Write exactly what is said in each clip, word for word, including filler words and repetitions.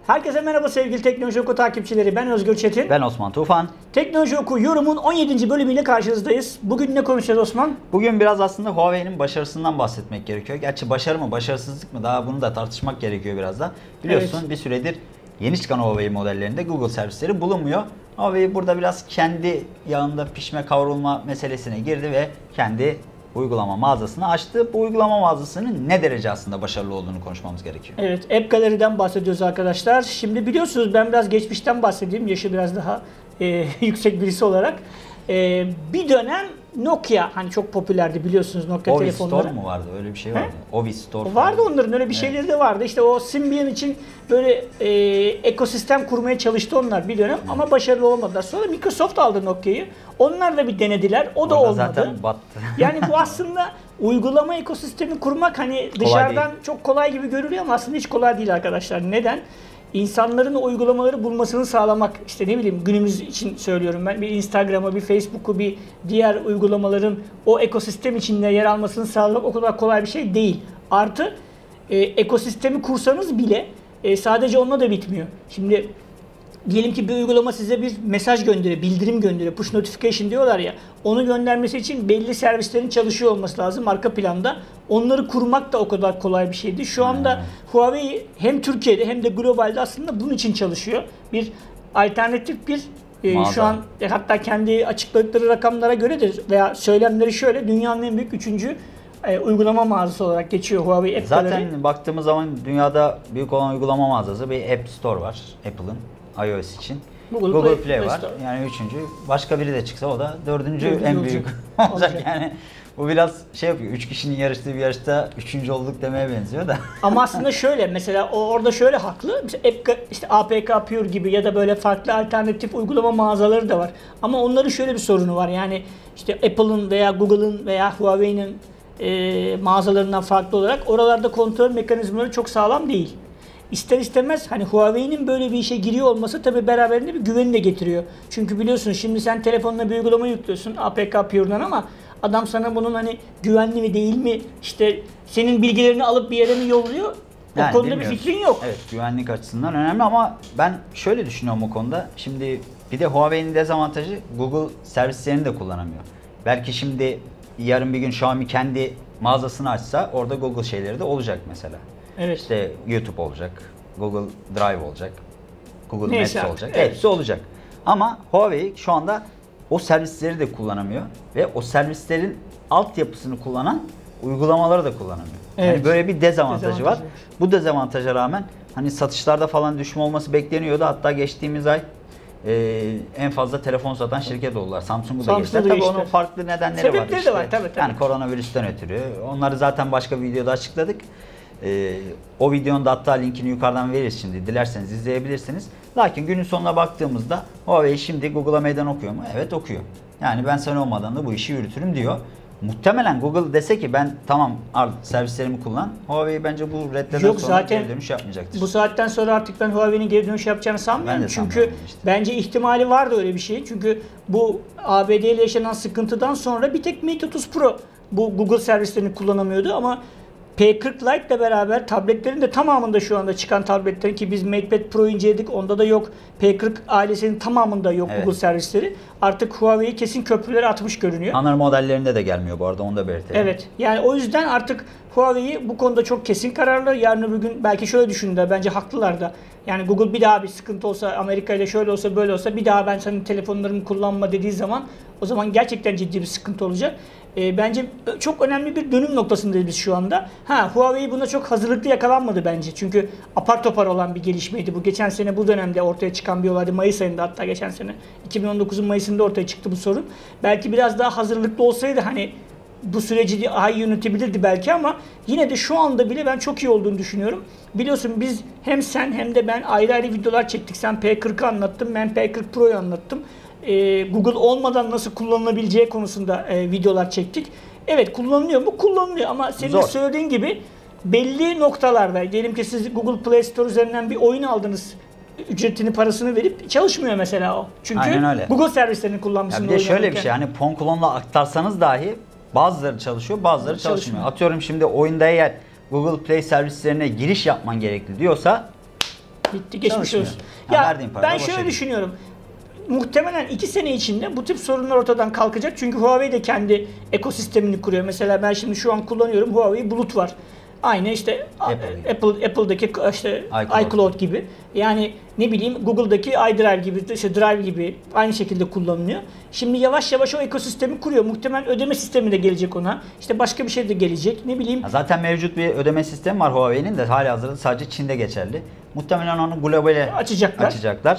Herkese merhaba sevgili Teknoloji Oku takipçileri. Ben Özgür Çetin. Ben Osman Tufan. Teknoloji Oku yorumun on yedinci bölümüyle karşınızdayız. Bugün ne konuşacağız Osman? Bugün biraz aslında Huawei'nin başarısından bahsetmek gerekiyor. Gerçi başarı mı başarısızlık mı daha bunu da tartışmak gerekiyor biraz da. Biliyorsun evet. Bir süredir yeni çıkan Huawei modellerinde Google servisleri bulunmuyor. Huawei burada biraz kendi yağında pişme kavrulma meselesine girdi ve kendi uygulama mağazasını açtı. Bu uygulama mağazasının ne derece aslında başarılı olduğunu konuşmamız gerekiyor. Evet, App Gallery'den bahsediyoruz arkadaşlar. Şimdi biliyorsunuz ben biraz geçmişten bahsedeyim. Yaşı biraz daha e, yüksek birisi olarak. E, bir dönem Nokia hani çok popülerdi biliyorsunuz Nokia Ovi telefonları. Store mu vardı? Öyle bir şey vardı. He? Ovi Store. Vardı onların öyle bir şeyleri evet. de vardı. İşte o Symbian için böyle e, ekosistem kurmaya çalıştı onlar bir dönem evet. ama başarılı olmadılar. Sonra Microsoft aldı Nokia'yı. Onlar da bir denediler. O da Orada olmadı. Zaten battı. Yani bu aslında uygulama ekosistemi kurmak hani dışarıdan çok kolay gibi görülüyor ama aslında hiç kolay değil arkadaşlar. Neden? İnsanların o uygulamaları bulmasını sağlamak, işte ne bileyim günümüz için söylüyorum ben, bir Instagram'ı, bir Facebook'u, bir diğer uygulamaların o ekosistem içinde yer almasını sağlamak o kadar kolay bir şey değil. Artı e, ekosistemi kursanız bile e, sadece onunla da bitmiyor. Şimdi diyelim ki bir uygulama size bir mesaj gönderiyor, bildirim gönderiyor, push notification diyorlar ya. Onu göndermesi için belli servislerin çalışıyor olması lazım arka planda. Onları kurmak da o kadar kolay bir şeydi. Şu anda hmm. Huawei hem Türkiye'de hem de globalde aslında bunun için çalışıyor. Bir alternatif bir e, şu an e, hatta kendi açıkladıkları rakamlara göre de veya söylemleri şöyle dünyanın en büyük üçüncü e, uygulama mağazası olarak geçiyor Huawei App Zaten Gallery. Baktığımız zaman dünyada büyük olan uygulama mağazası bir App Store var Apple'ın. iOS için. Google, Google Play, Play var. Store. Yani üçüncü. Başka biri de çıksa o da dördüncü en büyük olacak. olacak yani. Bu biraz şey yapıyor. Üç kişinin yarıştığı bir yarışta üçüncü olduk demeye benziyor da. Ama aslında şöyle mesela o orada şöyle haklı. Mesela App, işte A P K Pure gibi ya da böyle farklı alternatif uygulama mağazaları da var. Ama onların şöyle bir sorunu var. Yani işte Apple'ın veya Google'ın veya Huawei'nin e, mağazalarından farklı olarak oralarda kontrol mekanizmaları çok sağlam değil. İster istemez hani Huawei'nin böyle bir işe giriyor olması tabii beraberinde bir güveni de getiriyor. Çünkü biliyorsun şimdi sen telefonuna bir uygulama yüklüyorsun A P K Pure'dan ama adam sana bunun hani güvenli mi değil mi işte senin bilgilerini alıp bir yere mi yolluyor? O yani konuda bir fikrin yok. Evet, güvenlik açısından önemli ama ben şöyle düşünüyorum o konuda. Şimdi bir de Huawei'nin dezavantajı Google servislerini de kullanamıyor. Belki şimdi yarın bir gün Xiaomi kendi mağazasını açsa orada Google şeyleri de olacak mesela. Evet. İşte YouTube olacak, Google Drive olacak, Google Neyse, Maps olacak. Evet. Hepsi olacak. Ama Huawei şu anda o servisleri de kullanamıyor ve o servislerin altyapısını kullanan uygulamaları da kullanamıyor. Evet. Yani böyle bir dezavantajı var. Bu dezavantaja rağmen hani satışlarda falan düşme olması bekleniyordu. Hatta geçtiğimiz ay e, en fazla telefon satan şirket oldular. Samsung'u da geçtiler. Tabii onun farklı nedenleri Sebepleri var. Işte. de var tabii tabii. Yani koronavirüsten ötürü. Onları zaten başka bir videoda açıkladık. Ee, o videonun da hatta linkini yukarıdan veririz şimdi. Dilerseniz izleyebilirsiniz. Lakin günün sonuna baktığımızda Huawei şimdi Google'a meydan okuyor mu? Evet okuyor. Yani ben sen olmadan da bu işi yürütürüm diyor. Muhtemelen Google dese ki ben tamam servislerimi kullan. Huawei bence bu reddeden Yok, sonra zaten geri dönüş yapmayacaktır. Bu saatten sonra artık ben Huawei'nin geri dönüş yapacağını sanmıyorum. Ben de Çünkü işte. bence ihtimali vardı öyle bir şey. Çünkü bu A B D ile yaşanan sıkıntıdan sonra bir tek Mate otuz Pro bu Google servislerini kullanamıyordu ama P kırk Lite ile beraber tabletlerin de tamamında şu anda çıkan tabletlerin ki biz MatePad Pro inceledik onda da yok. P kırk ailesinin tamamında yok evet. Google servisleri. Artık Huawei kesin köprüleri atmış görünüyor. Ana modellerinde de gelmiyor bu arada onu da belirtelim. Evet yani o yüzden artık Huawei bu konuda çok kesin kararlı. Yarın öbür gün belki şöyle düşündüler bence haklılar da. Yani Google bir daha bir sıkıntı olsa Amerika ile şöyle olsa böyle olsa bir daha ben senin telefonlarını kullanma dediği zaman o zaman gerçekten ciddi bir sıkıntı olacak. E, bence çok önemli bir dönüm noktasındayız biz şu anda. Ha Huawei buna çok hazırlıklı yakalanmadı bence. Çünkü apar topar olan bir gelişmeydi. Bu geçen sene bu dönemde ortaya çıkan bir olaydı. Mayıs ayında hatta geçen sene. iki bin on dokuzun Mayıs'ında ortaya çıktı bu sorun. Belki biraz daha hazırlıklı olsaydı hani bu süreci daha iyi yönetebilirdi belki ama yine de şu anda bile ben çok iyi olduğunu düşünüyorum. Biliyorsun biz hem sen hem de ben ayrı ayrı videolar çektik. Sen P kırk'ı anlattın, ben P kırk Pro'yu anlattım. Ee, Google olmadan nasıl kullanılabileceği konusunda e, videolar çektik. Evet kullanılıyor mu? Kullanılıyor ama senin Zor. de söylediğin gibi belli noktalarda diyelim ki siz Google Play Store üzerinden bir oyun aldınız. Ücretini parasını verip çalışmıyor mesela o. Çünkü Google servislerini kullanmışsınız. Bir de şöyle bir şey hani Ponklon'la aktarsanız dahi bazıları çalışıyor bazıları çalışmıyor. çalışmıyor. Atıyorum şimdi oyunda eğer Google Play servislerine giriş yapman gerekli diyorsa Bitti. Geçmiş Çalışmıyor. olsun. Ya, Ya verdiğin parayla ben boşa şöyle gidiyor. düşünüyorum. Muhtemelen iki sene içinde bu tip sorunlar ortadan kalkacak. Çünkü Huawei de kendi ekosistemini kuruyor. Mesela ben şimdi şu an kullanıyorum. Huawei Bulut var. Aynı işte Apple Apple Apple'daki işte iCloud. iCloud gibi. Yani ne bileyim Google'daki iDrive gibi, işte Drive gibi aynı şekilde kullanılıyor. Şimdi yavaş yavaş o ekosistemi kuruyor. Muhtemelen ödeme sistemi de gelecek ona. İşte başka bir şey de gelecek. Ne bileyim. Ya zaten mevcut bir ödeme sistemi var Huawei'nin de halihazırda sadece Çin'de geçerli. Muhtemelen onu globale Açacaklar. açacaklar.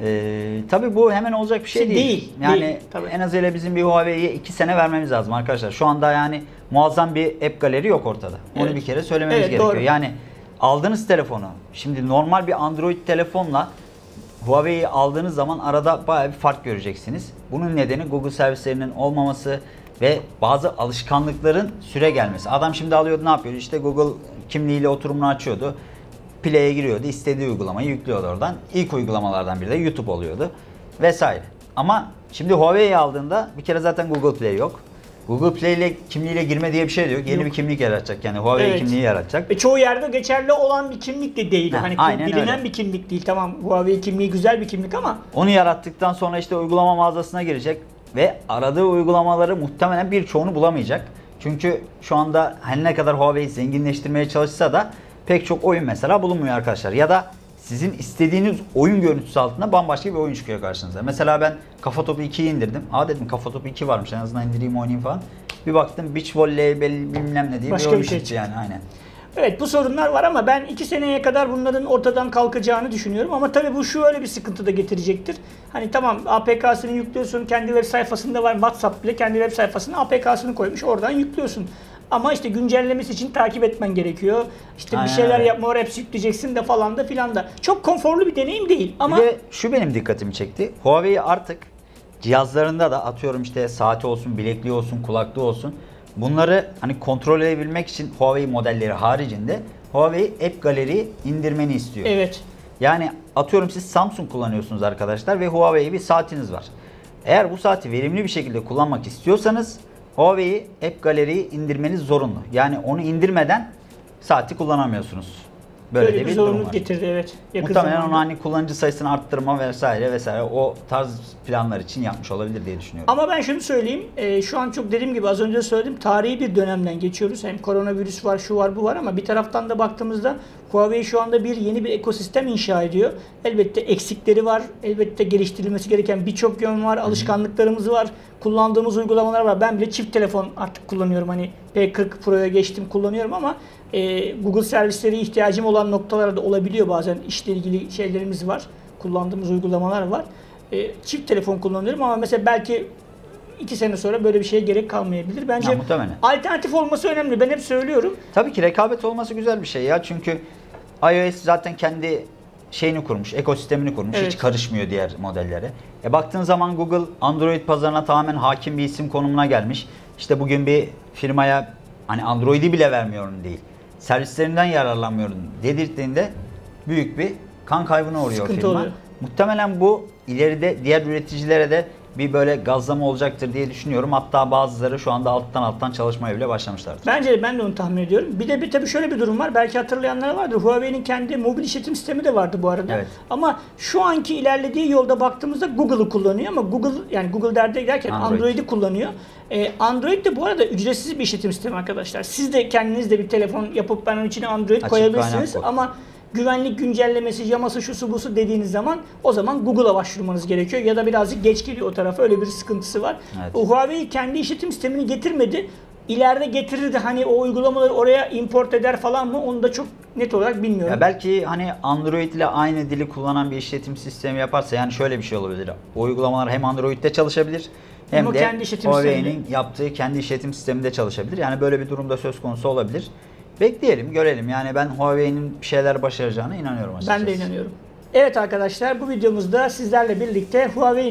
Ee, tabii bu hemen olacak bir şey Şey değil. değil, Yani değil, tabii. en azıyla bizim bir Huawei'ye iki sene vermemiz lazım arkadaşlar. Şu anda yani muazzam bir app galeri yok ortada. Onu Evet. bir kere söylememiz Evet, gerekiyor. doğru. Yani aldığınız telefonu, şimdi normal bir Android telefonla Huawei'yi aldığınız zaman arada bayağı bir fark göreceksiniz. Bunun nedeni Google servislerinin olmaması ve bazı alışkanlıkların süre gelmesi. Adam şimdi alıyordu, ne yapıyordu? İşte Google kimliğiyle oturumunu açıyordu. Play'e giriyordu, istediği uygulamayı yüklüyordu oradan. İlk uygulamalardan biri de YouTube oluyordu vesaire. Ama şimdi Huawei'yi aldığında bir kere zaten Google Play yok. Google Play ile kimliğiyle girme diye bir şey de yok. Yeni Yok. bir kimlik yaratacak, yani Huawei Evet. kimliği yaratacak. Ve çoğu yerde geçerli olan bir kimlik de değil. Ha, hani aynen bilinen öyle. bir kimlik değil. Tamam, Huawei kimliği güzel bir kimlik ama Onu yarattıktan sonra işte uygulama mağazasına girecek ve aradığı uygulamaları muhtemelen birçoğunu bulamayacak. Çünkü şu anda her ne kadar Huawei zenginleştirmeye çalışsa da pek çok oyun mesela bulunmuyor arkadaşlar. Ya da sizin istediğiniz oyun görüntüsü altında bambaşka bir oyun çıkıyor karşınıza. Mesela ben Kafatopu ikiyi indirdim. Aa dedim Kafatopu iki varmış, en azından indireyim oynayayım falan. Bir baktım Beach Volley bilmem ne diye Başka bir oyun bir şey çıktı yani aynen. evet, bu sorunlar var ama ben iki seneye kadar bunların ortadan kalkacağını düşünüyorum. Ama tabii bu şu öyle bir sıkıntı da getirecektir. Hani tamam, A P K'sını yüklüyorsun, kendi web sayfasında var. WhatsApp bile kendi web sayfasına A P K'sını koymuş, oradan yüklüyorsun. Ama işte güncellemesi için takip etmen gerekiyor. İşte Aynen bir şeyler öyle. yapma, apps yükleyeceksin de falan da filan da. Çok konforlu bir deneyim değil ama Bir de şu benim dikkatimi çekti. Huawei artık cihazlarında da, atıyorum işte saati olsun, bilekliği olsun, kulaklığı olsun, bunları hani kontrol edebilmek için Huawei modelleri haricinde Huawei App Gallery indirmeni istiyor. evet. Yani atıyorum siz Samsung kullanıyorsunuz arkadaşlar ve Huawei bir saatiniz var. Eğer bu saati verimli bir şekilde kullanmak istiyorsanız Huawei App Gallery'yi indirmeniz zorunlu. Yani onu indirmeden saati kullanamıyorsunuz. Böyle, Böyle de bir bir durum zorunluluk var. getirdi, evet. Yakın Muhtemelen zamanda. onu hani kullanıcı sayısını arttırma vesaire vesaire o tarz planlar için yapmış olabilir diye düşünüyorum. Ama ben şunu söyleyeyim, e, şu an çok dediğim gibi az önce söyledim, tarihi bir dönemden geçiyoruz. Hem koronavirüs var, şu var, bu var ama bir taraftan da baktığımızda Huawei şu anda bir yeni bir ekosistem inşa ediyor. Elbette eksikleri var, elbette geliştirilmesi gereken birçok yön var, alışkanlıklarımız var, kullandığımız uygulamalar var. Ben bile çift telefon artık kullanıyorum, hani P kırk Pro'ya geçtim, kullanıyorum ama e, Google servisleri ihtiyacım olan noktalarda olabiliyor bazen, işle ilgili şeylerimiz var, kullandığımız uygulamalar var. E, çift telefon kullanıyorum ama mesela belki iki sene sonra böyle bir şeye gerek kalmayabilir. Bence Ya, muhtemelen. alternatif olması önemli. Ben hep söylüyorum. Tabii ki rekabet olması güzel bir şey ya. Çünkü iOS zaten kendi şeyini kurmuş, ekosistemini kurmuş. Evet. Hiç karışmıyor diğer modellere. E baktığın zaman Google Android pazarına tamamen hakim bir isim konumuna gelmiş. İşte bugün bir firmaya hani Android'i bile vermiyorum değil, servislerinden yararlanmıyorum dedirttiğinde büyük bir kan kaybına uğruyor Sıkıntı firma. oluyor. Muhtemelen bu ileride diğer üreticilere de bir böyle gazlama olacaktır diye düşünüyorum. Hatta bazıları şu anda alttan alttan çalışmaya bile başlamışlardır. Bence de, ben de onu tahmin ediyorum. Bir de bir tabii şöyle bir durum var. Belki hatırlayanlar vardır. Huawei'nin kendi mobil işletim sistemi de vardı bu arada. Evet. Ama şu anki ilerlediği yolda baktığımızda Google'ı kullanıyor ama Google, yani Google derdi derken Android. Android'i kullanıyor. Ee, Android de bu arada ücretsiz bir işletim sistemi arkadaşlar. Siz de kendiniz de bir telefon yapıp ben onun içine Android Açık koyabilirsiniz kaynak kod. ama güvenlik güncellemesi, yaması, şusu busu dediğiniz zaman o zaman Google'a başvurmanız gerekiyor ya da birazcık geç geliyor o tarafa, öyle bir sıkıntısı var. Evet. O Huawei kendi işletim sistemini getirmedi. İleride getirir de hani o uygulamaları oraya import eder falan mı, onu da çok net olarak bilmiyorum. Ya belki hani Android ile aynı dili kullanan bir işletim sistemi yaparsa, yani şöyle bir şey olabilir. O uygulamalar hem Android'de çalışabilir hem, Hem o de kendi işletim Huawei'nin sisteminde. yaptığı kendi işletim sisteminde çalışabilir. Yani böyle bir durumda söz konusu olabilir. Bekleyelim, görelim. Yani ben Huawei'nin bir şeyler başaracağına inanıyorum açıkçası. Ben de inanıyorum. Evet arkadaşlar, bu videomuzda sizlerle birlikte Huawei'nin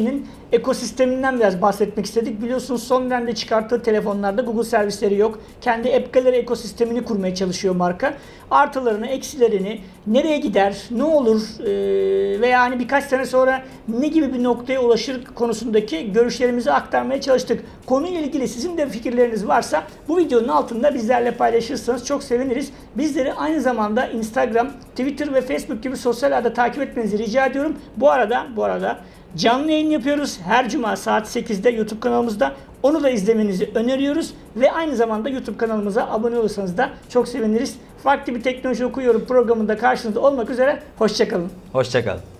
ekosisteminden biraz bahsetmek istedik. Biliyorsunuz son dönemde çıkarttığı telefonlarda Google servisleri yok. Kendi App Gallery ekosistemini kurmaya çalışıyor marka. Artılarını, eksilerini, nereye gider, ne olur e, veya hani birkaç sene sonra ne gibi bir noktaya ulaşır konusundaki görüşlerimizi aktarmaya çalıştık. Konuyla ilgili sizin de fikirleriniz varsa bu videonun altında bizlerle paylaşırsanız çok seviniriz. Bizleri aynı zamanda Instagram, Twitter ve Facebook gibi sosyal ağda takip etmenizi rica ediyorum. Bu arada, bu arada canlı yayın yapıyoruz. Her cuma saat sekizde YouTube kanalımızda. Onu da izlemenizi öneriyoruz. Ve aynı zamanda YouTube kanalımıza abone olursanız da çok seviniriz. Farklı bir teknoloji okuyorum programında karşınızda olmak üzere. Hoşçakalın. Hoşçakalın.